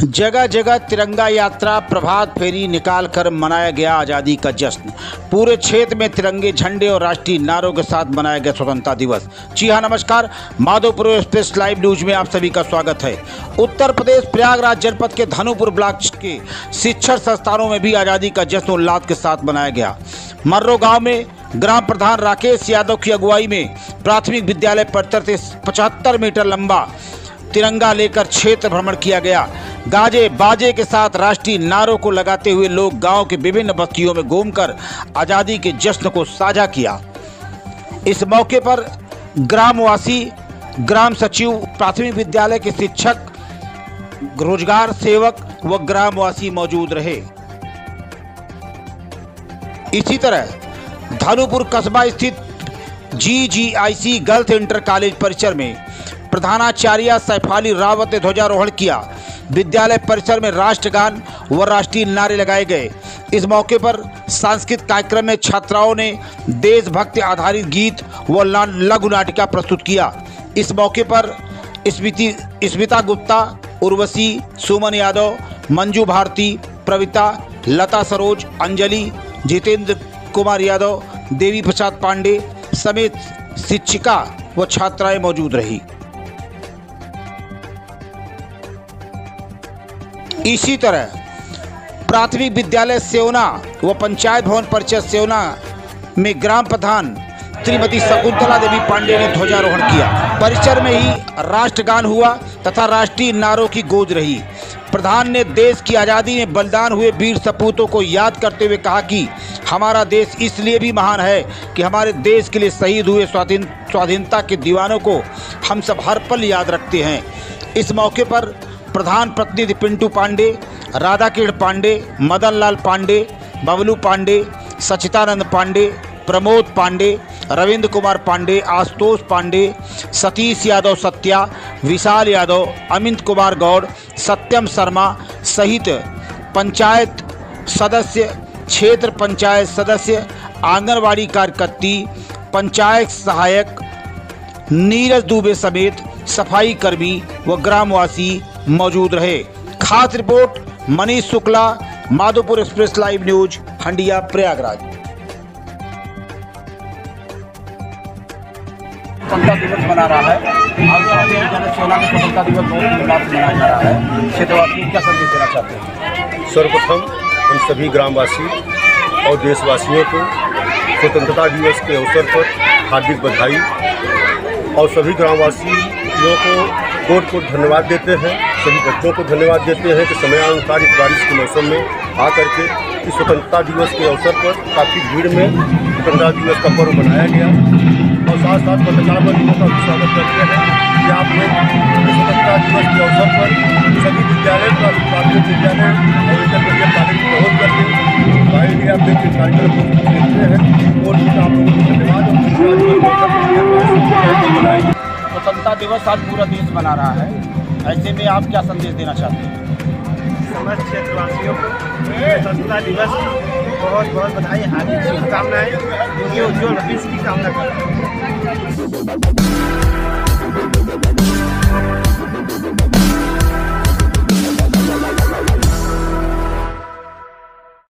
जगह जगह तिरंगा यात्रा, प्रभात फेरी निकालकर मनाया गया आज़ादी का जश्न। पूरे क्षेत्र में तिरंगे झंडे और राष्ट्रीय नारों के साथ मनाया गया स्वतंत्रता दिवस। जी हाँ, नमस्कार। माधोपुर एक्सप्रेस लाइव न्यूज में आप सभी का स्वागत है। उत्तर प्रदेश प्रयागराज जनपद के धनुपुर ब्लॉक के शिक्षण संस्थानों में भी आज़ादी का जश्न उल्लास के साथ मनाया गया। मर्रो गाँव में ग्राम प्रधान राकेश यादव की अगुवाई में प्राथमिक विद्यालय परिसर से 75 मीटर लंबा तिरंगा लेकर क्षेत्र भ्रमण किया गया। गाजे बाजे के साथ राष्ट्रीय नारों को लगाते हुए लोग गांव के विभिन्न बस्तियों में घूमकर आज़ादी के जश्न को साझा किया। इस मौके पर ग्रामवासी, ग्राम सचिव, प्राथमिक विद्यालय के शिक्षक, रोजगार सेवक व ग्रामवासी मौजूद रहे। इसी तरह धनुपुर कस्बा स्थित GGIC गर्ल्स इंटर कॉलेज परिसर में प्रधानाचार्य सैफाली रावत ने ध्वजारोहण किया। विद्यालय परिसर में राष्ट्रगान व राष्ट्रीय नारे लगाए गए। इस मौके पर सांस्कृतिक कार्यक्रम में छात्राओं ने देशभक्ति आधारित गीत व लघु नाटिका प्रस्तुत किया। इस मौके पर स्मिता गुप्ता, उर्वशी, सुमन यादव, मंजू भारती, प्रविता, लता सरोज, अंजलि, जितेंद्र कुमार यादव, देवी प्रसाद पांडे समेत शिक्षिका व छात्राएं मौजूद रही। इसी तरह प्राथमिक विद्यालय सेवना व पंचायत भवन परिषद सेवना में ग्राम प्रधान श्रीमती शकुंतला देवी पांडे ने ध्वजारोहण किया। परिसर में ही राष्ट्रगान हुआ तथा राष्ट्रीय नारों की गूंज रही। प्रधान ने देश की आज़ादी में बलिदान हुए वीर सपूतों को याद करते हुए कहा कि हमारा देश इसलिए भी महान है कि हमारे देश के लिए शहीद हुए स्वाधीनता के दीवानों को हम सब हर पल याद रखते हैं। इस मौके पर प्रधान प्रतिनिधि पिंटू पांडे, राधाकिरण पांडे, मदन लाल पांडे, बबलू पांडे, सचितानंद पांडे, प्रमोद पांडे, रविंद्र कुमार पांडे, आशुतोष पांडे, सतीश यादव सत्या, विशाल यादव, अमित कुमार गौड़, सत्यम शर्मा सहित पंचायत सदस्य, क्षेत्र पंचायत सदस्य, आंगनवाड़ी कार्यकर्ती, पंचायत सहायक, नीरज दुबे समेत सफाई कर्मी व ग्रामवासी मौजूद रहे। खास report Manish Shukla, Madhopur express live news, Handia, Prayagraj. स्वतंत्रता दिवस मना रहा है। आज सोना में स्वतंत्रता दिवस बहुत धूमधाम से मनाया जा रहा है। क्षेत्रवासी को क्या संदेश देना चाहते हैं? सर्वप्रथम हम सभी ग्रामवासी और देशवासियों को स्वतंत्रता दिवस के अवसर पर हार्दिक बधाई और सभी ग्रामवासियों को कोट धन्यवाद देते हैं। सभी बच्चों को धन्यवाद देते हैं कि समयानुसार इस बारिश के मौसम में आकर के इस स्वतंत्रता दिवस के अवसर पर काफ़ी भीड़ में स्वतंत्रता दिवस का पर्व मनाया गया और साथ साथ पत्रकार बंधुओं का भी स्वागत करते हैं कि आप लोग स्वतंत्रता दिवस के अवसर पर सभी विद्यालय, प्राथमिक विद्यालय और इंटरमीडिएट कॉलेज में पहुँच करके भाई इंडिया के कार्यक्रम को देखते हैं और आप लोगों को धन्यवाद और स्वतंत्रता दिवस आज पूरा देश मना रहा है। ऐसे में आप क्या संदेश देना चाहते हैं? समस्त क्षेत्रवासियों को स्वतंत्रता दिवस की बहुत बहुत बधाई, हार्दिक शुभकामनाएं। उनके उज्ज्वल भविष्य की कामना करते हैं।